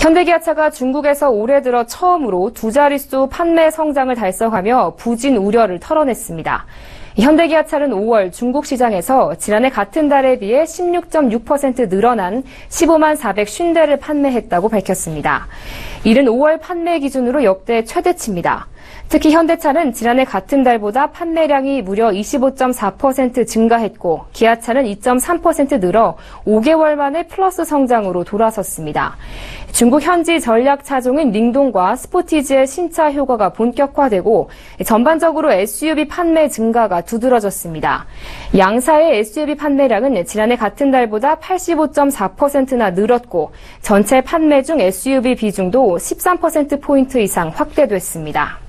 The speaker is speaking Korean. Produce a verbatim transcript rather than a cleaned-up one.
현대기아차가 중국에서 올해 들어 처음으로 두 자릿수 판매 성장을 달성하며 부진 우려를 털어냈습니다. 현대기아차는 오월 중국 시장에서 지난해 같은 달에 비해 십육 점 육 퍼센트 늘어난 십오만 사백오십 대를 판매했다고 밝혔습니다. 이른 오월 판매 기준으로 역대 최대치입니다. 특히 현대차는 지난해 같은 달보다 판매량이 무려 이십오 점 사 퍼센트 증가했고 기아차는 이 점 삼 퍼센트 늘어 오 개월 만에 플러스 성장으로 돌아섰습니다. 중국 현지 전략 차종인 링동과 스포티지의 신차 효과가 본격화되고 전반적으로 에스유브이 판매 증가가 두드러졌습니다. 양사의 에스유브이 판매량은 지난해 같은 달보다 팔십오 점 사 퍼센트나 늘었고 전체 판매 중 에스유브이 비중도 십삼 퍼센트 포인트 이상 확대됐습니다.